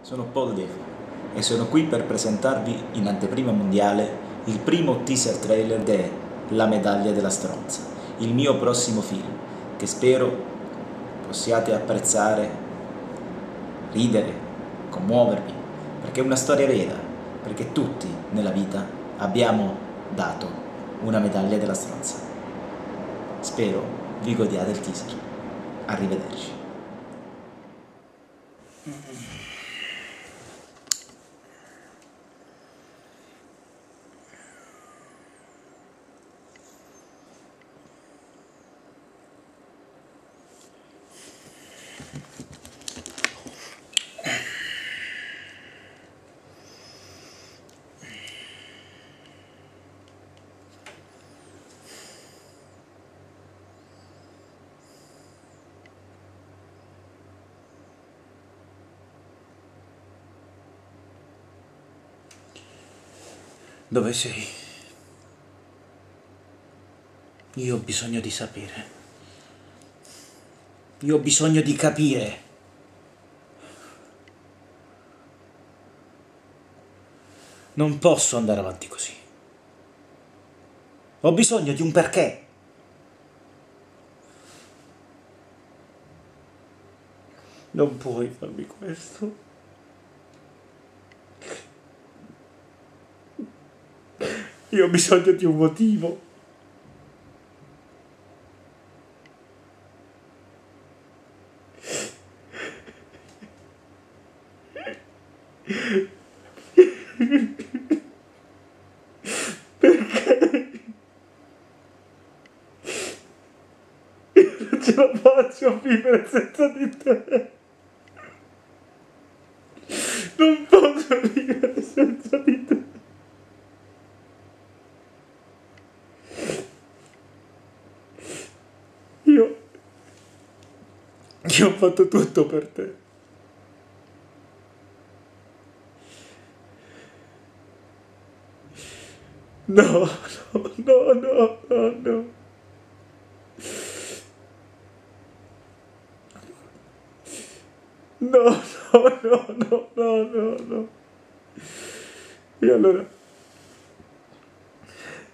Sono Paul Devi e sono qui per presentarvi in anteprima mondiale il primo teaser trailer de La medaglia della stronza, il mio prossimo film, che spero possiate apprezzare, ridere, commuovervi, perché è una storia vera, perché tutti nella vita abbiamo dato una medaglia della stronza. Spero vi godiate il teaser. Arrivederci. Dove sei? Io ho bisogno di sapere. Io ho bisogno di capire. Non posso andare avanti così. Ho bisogno di un perché. Non puoi farmi questo. Io ho bisogno di un motivo. Perché? Io non ce la faccio a vivere senza di te. Non posso vivere senza di te. Io ho fatto tutto per te. No, no, no, no, no, no. No, no, no, no, no, no, no. E allora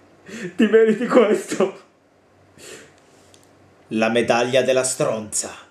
ti meriti questo. La medaglia della stronza.